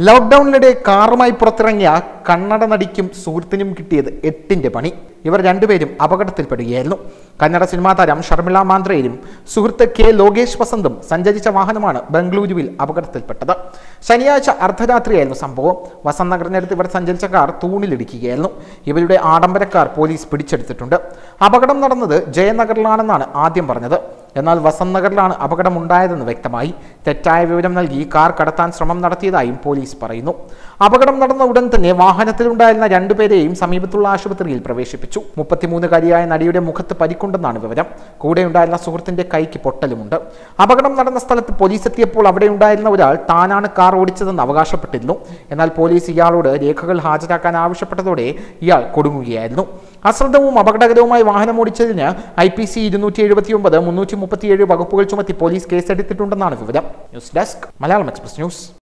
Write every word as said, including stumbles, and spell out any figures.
ലോക്ക്ഡൌണിനിടെ കാറുമായി പുറത്തിറങ്ങിയ കന്നഡ നടിക്കും സുഹൃത്തിനും കിട്ടിയത് എട്ടിന്റെ പണി. ഇവർ രണ്ടുപേരും അപകടത്തിൽപ്പെടുകയായിരുന്നു. കന്നഡ സിനിമാ താരം ഷർമിള മാന്ത്രയും സുഹൃത്ത് കെ ലോകേഷ് വസന്തും സഞ്ചരിച്ച വാഹനമാണ് ബംഗളൂരുവിൽ അപകടത്തിൽപ്പെട്ടത്. ശനിയാഴ്ച അർദ്ധരാത്രിയായിരുന്നു സംഭവം. വസന്ത് നഗറിനടുത്ത് ഇവർ സഞ്ചരിച്ച കാർ തൂണിലിടിക്കുകയായിരുന്നു. ഇവരുടെ ആഡംബര കാർ പോലീസ് പിടിച്ചെടുത്തിട്ടുണ്ട്. അപകടം നടന്നത് ജയനഗറിലാണെന്നാണ് ആദ്യം പറഞ്ഞത്. എന്നാൽ വസന്ത് നഗറിലാണ് അപകടമുണ്ടായതെന്ന് വ്യക്തമായി. തെറ്റായ വിവരം നൽകി കാർ കടത്താൻ ശ്രമം നടത്തിയതായും പോലീസ് പറയുന്നു. അപകടം നടന്ന ഉടൻ തന്നെ വാഹനത്തിലുണ്ടായിരുന്ന രണ്ടുപേരെയും സമീപത്തുള്ള ആശുപത്രിയിൽ പ്രവേശിപ്പിച്ചു. മുപ്പത്തിമൂന്നുകാരിയായ നടിയുടെ മുഖത്ത് പരിക്കുണ്ടെന്നാണ് വിവരം. കൂടെയുണ്ടായിരുന്ന സുഹൃത്തിന്റെ കൈക്ക് പൊട്ടലുമുണ്ട്. അപകടം നടന്ന സ്ഥലത്ത് പോലീസ് എത്തിയപ്പോൾ അവിടെ ഉണ്ടായിരുന്ന ഒരാൾ താനാണ് കാർ ഓടിച്ചതെന്ന് അവകാശപ്പെട്ടിരുന്നു. എന്നാൽ പോലീസ് ഇയാളോട് രേഖകൾ ഹാജരാക്കാൻ ആവശ്യപ്പെട്ടതോടെ ഇയാൾ കൊടുങ്ങുകയായിരുന്നു. അശ്രദ്ധവും അപകടകരവുമായി വാഹനം ഓടിച്ചതിന് ഐ പി സി ഇരുന്നൂറ്റി എഴുപത്തി ഒമ്പത് മുന്നൂറ്റി മുപ്പത്തിയേഴ് വകുപ്പുകൾ ചുമത്തി പോലീസ് കേസെടുത്തിട്ടുണ്ടെന്നാണ് വിവരം. News desk, Malayalam express news.